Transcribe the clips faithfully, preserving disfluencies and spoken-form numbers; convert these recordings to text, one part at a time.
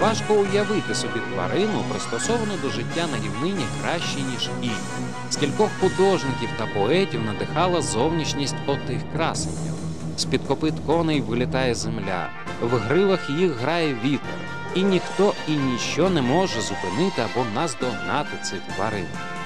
Важко уявити собі тварину, пристосовану до життя на рівнині краще, ніж кінь. Скількох художників та поетів надихала зовнішність отих красенів. З-під копит коней вилітає земля, в гривах їх грає вітер, і ніхто і ніщо не може зупинити або наздогнати цих тварин.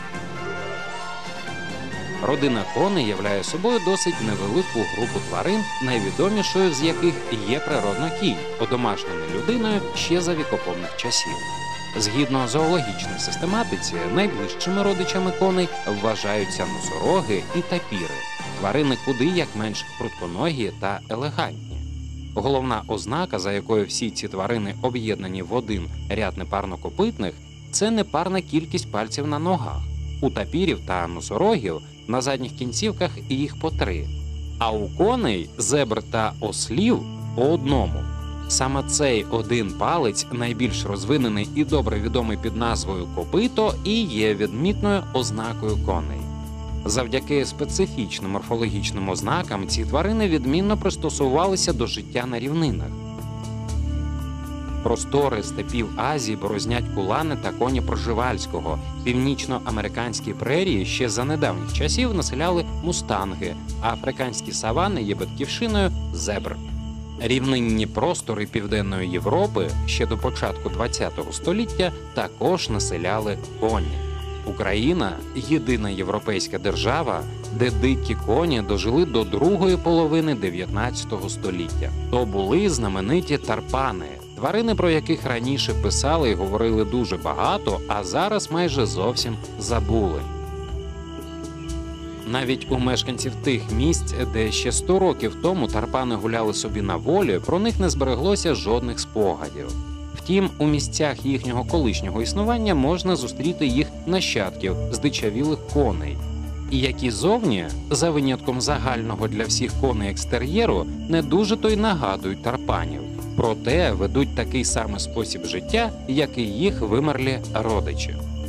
Родина коней являє собою досить невелику групу тварин, найвідомішою з яких є природно кінь, одомашнений людиною ще за вікоповних часів. Згідно зоологічній систематиці, найближчими родичами коней вважаються носороги і тапіри – тварини куди як менш прутконогі та елегантні. Головна ознака, за якою всі ці тварини об'єднані в один ряд непарнокопитних – це непарна кількість пальців на ногах. У тапірів та носорогів на задніх кінцівках їх по три, а у коней, зебр та ослів – по одному. Саме цей один палець, найбільш розвинений і добре відомий під назвою копито, і є відмітною ознакою коней. Завдяки специфічним морфологічним ознакам ці тварини відмінно пристосувалися до життя на рівнинах. Простори степів Азії борознять кулани та коні Пржевальського. Північноамериканські прерії ще за недавніх часів населяли мустанги, а африканські савани є батьківщиною зебр. Рівнинні простори Південної Європи ще до початку ХХ століття також населяли коні. Україна – єдина європейська держава, де дикі коні дожили до другої половини дев'ятнадцятого століття. То були знамениті тарпани, тварини, про яких раніше писали і говорили дуже багато, а зараз майже зовсім забули. Навіть у мешканців тих місць, де ще сто років тому тарпани гуляли собі на волі, про них не збереглося жодних спогадів. Втім, у місцях їхнього колишнього існування можна зустріти їх нащадків, здичавілих коней. І які зовні, за винятком загального для всіх коней екстер'єру, не дуже то й нагадують тарпанів. Проте ведуть такий самий спосіб життя, як і їх вимерлі родичі.